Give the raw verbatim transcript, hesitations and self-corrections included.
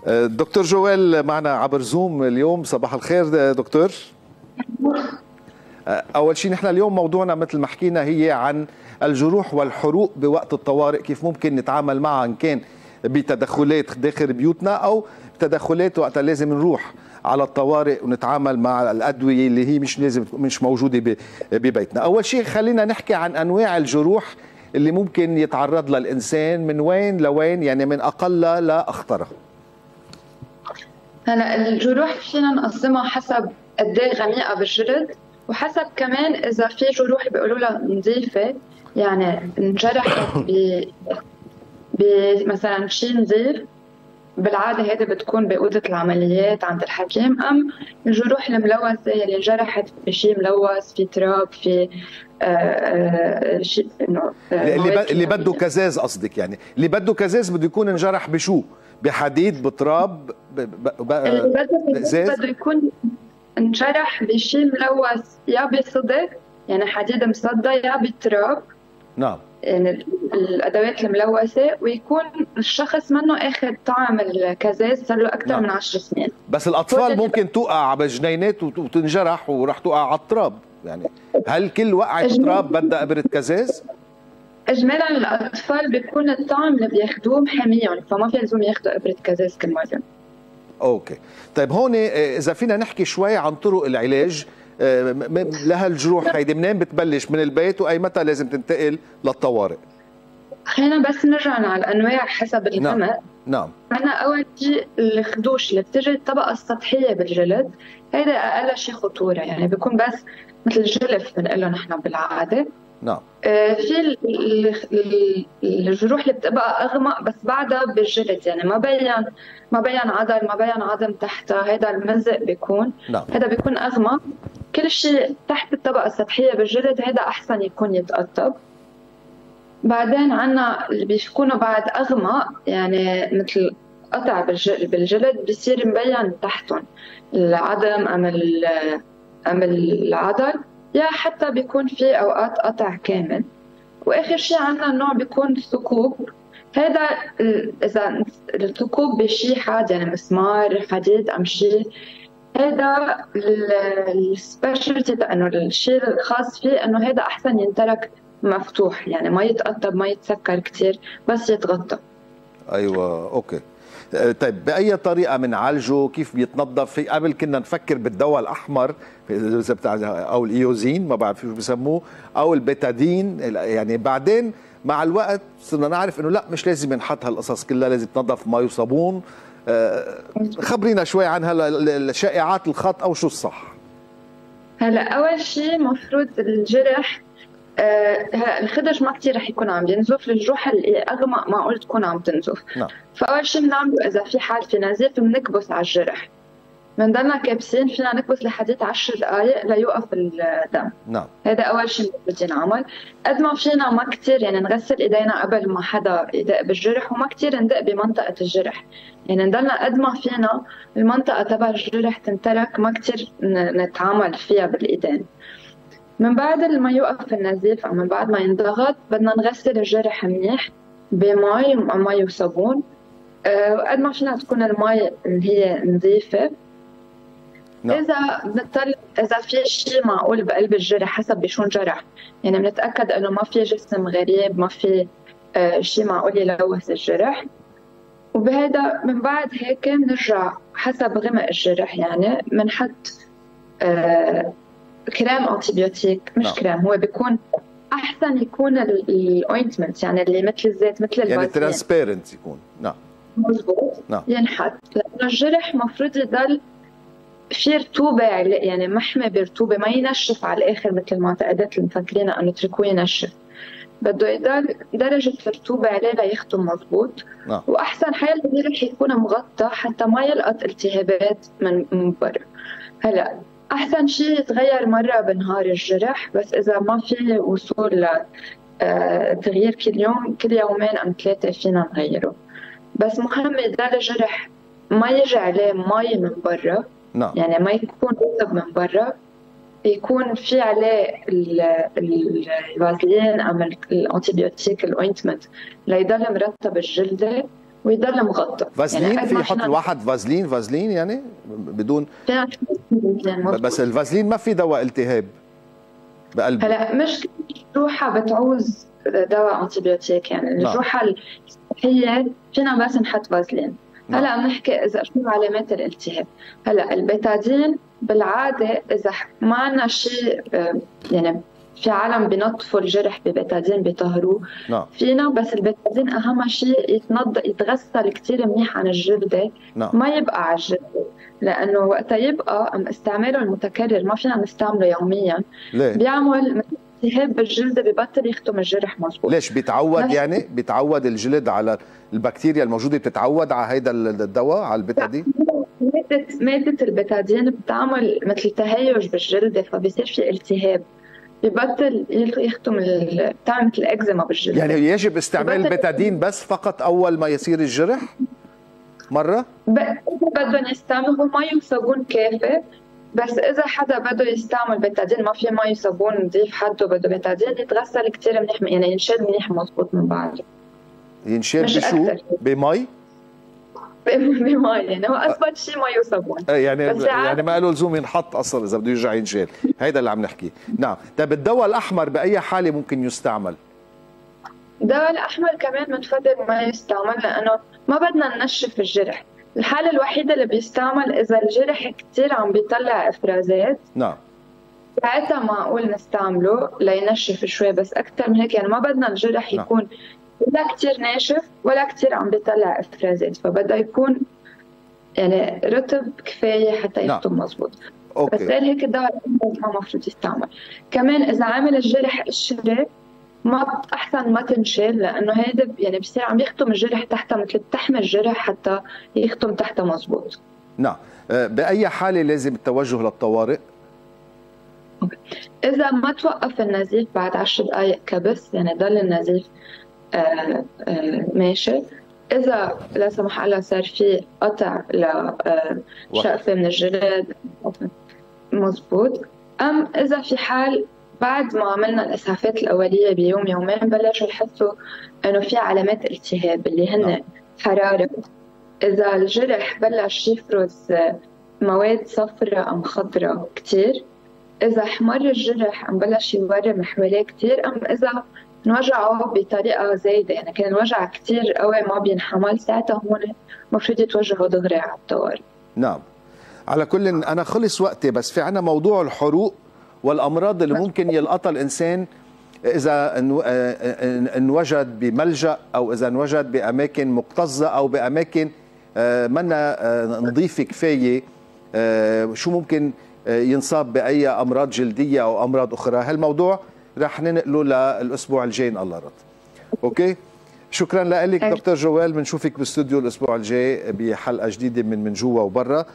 دكتور جويل معنا عبر زوم اليوم. صباح الخير دكتور. أول شيء نحن اليوم موضوعنا مثل ما حكينا هي عن الجروح والحروق بوقت الطوارئ، كيف ممكن نتعامل معها إن كان بتدخلات داخل بيوتنا أو تدخلات وقتها لازم نروح على الطوارئ ونتعامل مع الأدوية اللي هي مش لازم مش موجودة ببيتنا. أول شيء خلينا نحكي عن أنواع الجروح اللي ممكن يتعرض لها الإنسان من وين لوين، يعني من أقلها لأخطرها. هلا الجروح فينا نقسمها حسب قد ايه غميقه بالجلد، وحسب كمان اذا في جروح بيقولوا لها نظيفه، يعني انجرحت ب مثلا شيء نظيف، بالعاده هذه بتكون باوضه العمليات عند الحكيم، ام الجروح الملوثه اللي انجرحت بشيء ملوث، في تراب، في شيء انه اللي, اللي بده كزاز قصدك، يعني اللي بده كزاز بده يكون انجرح بشو؟ بحديد، بتراب، اللي بده بده يكون انجرح بشيء ملوث، يا بصدى يعني حديد مصدى، يا بالتراب. نعم، يعني الادوات الملوثه، ويكون الشخص منه اخذ طعم الكزاز صار له اكثر نعم. من عشر سنين. بس الاطفال ممكن توقع بجنينات وتنجرح وراح توقع على التراب، يعني هل كل وقعه تراب بدها ابره كزاز؟ اجمالا الاطفال بيكون الطعم اللي بياخذوه محميهم، فما في لزوم ياخذوا ابره كزاز كل مره. اوكي، طيب هون اذا فينا نحكي شوي عن طرق العلاج لها الجروح هيدي، منين بتبلش؟ من البيت، واي متى لازم تنتقل للطوارئ؟ خلينا بس نرجع على الانواع حسب الغمق. نعم نعم. أنا أول شيء الخدوش اللي بتجي الطبقة السطحية بالجلد، هيدا أقل شيء خطورة، يعني بيكون بس مثل الجلف بنقله نحن بالعادة. نعم. آه في الجروح اللي بتبقى أغمق بس بعدها بالجلد، يعني ما بين ما بين عضل ما بين عظم تحتها، هيدا المزق بيكون. نعم. هيدا بيكون أغمق، كل شيء تحت الطبقة السطحية بالجلد هيدا أحسن يكون يتقطب. بعدين عنا اللي بيكونوا بعد أغمق، يعني مثل قطع بالجلد بيصير مبين تحتهم العظم أم أم العضل، يا حتى بيكون في أوقات قطع كامل. وآخر شيء عنا النوع بيكون ثقوب. هذا إذا الثقوب بشيء حاد، يعني مسمار، حديد أم شيء، هذا السبيشالتي إنه الشيء الخاص فيه إنه هذا أحسن ينترك مفتوح، يعني ما يتقطب ما يتسكر كثير، بس يتغطى. ايوه اوكي. طيب باي طريقه بنعالجه؟ كيف بيتنظف؟ في قبل كنا نفكر بالدواء الاحمر او الايوزين، ما بعرف شو بسموه، او البيتادين، يعني بعدين مع الوقت صرنا نعرف انه لا، مش لازم ينحط هالقصص كلها، لازم تنظف مي وصابون. خبرينا شوي عن هالشائعات الخط او شو الصح. هلا اول شيء مفروض الجرح، هلا الخدش ما كثير رح يكون عم ينزف، الجروح اللي اغمق معقول تكون عم تنزف. نعم. فاول شيء بنعمله اذا في حال في نزيف بنكبس على الجرح، بنضلنا كابسين، فينا نكبس لحديت عشر دقائق ليوقف الدم. نعم. هذا اول شيء بدنا نعمل. قد ما فينا ما كثير يعني نغسل ايدينا قبل ما حدا يدق بالجرح، وما كثير ندق بمنطقه الجرح، يعني نضلنا قد ما فينا المنطقه تبع الجرح تنترك، ما كثير نتعامل فيها بالايدين. من بعد ما يوقف النزيف أو من بعد ما ينضغط بدنا نغسل الجرح منيح بمي مي وصابون. أه وقد ما فينا تكون المي اللي هي نظيفة. نعم. إذا بنضطر إذا في شيء معقول بقلب الجرح حسب بشو جرح، يعني بنتأكد إنه ما في جسم غريب، ما في أه شيء معقول يلوث الجرح. وبهذا من بعد هيك بنرجع حسب غمق الجرح، يعني بنحط أه كريم انتيبيوتيك، مش نعم. كريم، هو بيكون احسن يكون الاوينتمنت، يعني اللي مثل الزيت مثل البازلين، يعني ترانسبيرنت يكون. نعم مضبوط. نعم. ينحط لانه الجرح مفروض يضل في رطوبه، يعني محمي برطوبه، ما ينشف على الاخر مثل ما اعتقدت المفكرين انه تركوه ينشف، بده يضل درجه الرطوبه عليه ليختم مضبوط. نعم. واحسن حال الجرح يكون مغطى حتى ما يلقط التهابات من من برا. هلا أحسن شيء يتغير مرة بنهار الجرح، بس إذا ما في وصول لتغيير كل يوم، كل يومين أم ثلاثة فينا نغيره. بس مهم يضل الجرح ما يجي عليه مي من برا. نعم. يعني ما يكون رطب من برا، يكون في عليه الفازلين أم الأنتيبيوتيك الأوينتمنت ليضل مرطب الجلدة، ويضل مغطى. فازلين يعني في يحط الواحد فازلين فازلين يعني بدون بس الفازلين ما في دواء التهاب بقلبه. هلا مش الجروحه بتعوز دواء انتيبيوتيك، يعني الجروحه الصحيه فينا بس نحط فازلين. هلا بنحكي اذا شو علامات الالتهاب. هلا البيتادين بالعاده اذا ما عندنا شيء يعني في عالم بينظفوا الجرح ببيتادين بيطهروه فينا، بس البيتادين اهم شيء يتنض يتغسل كثير منيح عن الجلده، ما يبقى على الجلده، لانه وقتها يبقى استعماله المتكرر ما فينا نستعمله يوميا ليه؟ بيعمل التهاب بالجلد ببطل يختم الجرح مظبوط. ليش بيتعود يعني بيتعود الجلد على البكتيريا الموجوده، بتتعود على هيدا الدواء على البيتادين؟ ماده ماده البيتادين بتعمل مثل تهيج بالجلد فبيصير في التهاب ببطل يختم بتعمل مثل اكزيما بالجلد. يعني يجب استعمال البيتادين بس فقط اول ما يصير الجرح مره؟ اذا بدهم يستعملوا مي وصابون كافي، بس اذا حدا بده يستعمل بيتادين ما في مي وصابون نضيف حده بده بيتادين يتغسل كثير منيح، يعني ينشال منيح مضبوط من بعده. ينشال بشو؟ بمي؟ بمي، يعني هو اثبت شيء مي وصابون. يعني يعني ما له لزوم ينحط اصلا اذا بده يرجع ينشال، هيدا اللي عم نحكيه. نعم، طيب الدواء الاحمر باي حاله ممكن يستعمل؟ الدواء الاحمر كمان بنفضل ما يستعمل لانه ما بدنا ننشف الجرح. الحالة الوحيدة اللي بيستعمل إذا الجرح كتير عم بيطلع إفرازات. نعم. ساعتها معقول نستعمله لينشف شوي، بس أكثر من هيك يعني ما بدنا الجرح يكون نعم. ولا كتير ناشف ولا كتير عم بيطلع إفرازات، فبده يكون يعني رطب كفاية حتى يختم نعم. مزبوط. أوكي. بس هيك الدواء ما مفروض يستعمل. كمان إذا عامل الجرح قشرة ما احسن ما تنشال، لانه هيدا يعني بصير عم يختم الجرح تحتها مثل بتحمي الجرح حتى يختم تحتها مزبوط. نعم. باي حاله لازم التوجه للطوارئ؟ اذا ما توقف النزيف بعد عشر دقائق كبس، يعني ضل النزيف آآ آآ ماشي. اذا لا سمح الله صار في قطع لشقفه من الجلد مزبوط، ام اذا في حال بعد ما عملنا الاسعافات الاوليه بيوم يومين بلشوا يحسوا انه في علامات التهاب اللي هن حراره، اذا الجرح بلش يفرز مواد صفراء ام خضراء كثير، اذا احمر الجرح ام بلش يورم حواليه كثير، ام اذا انوجعوا بطريقه زايده يعني كان الوجع كثير قوي ما بينحمل، ساعتها هون المفروض يتوجهوا دغري على الطوارئ. نعم. على كل انا خلص وقتي، بس في عنا موضوع الحروق والامراض اللي ممكن يلقطها الانسان اذا انوجد بملجأ او اذا انوجد باماكن مكتظه او باماكن منا نظيفه كفايه، شو ممكن ينصاب باي امراض جلديه او امراض اخرى. هالموضوع رح ننقله للاسبوع الجاي ان الله رضى. اوكي، شكرا لك دكتور جوال، بنشوفك بالاستوديو الاسبوع الجاي بحلقه جديده من من جوا وبرا.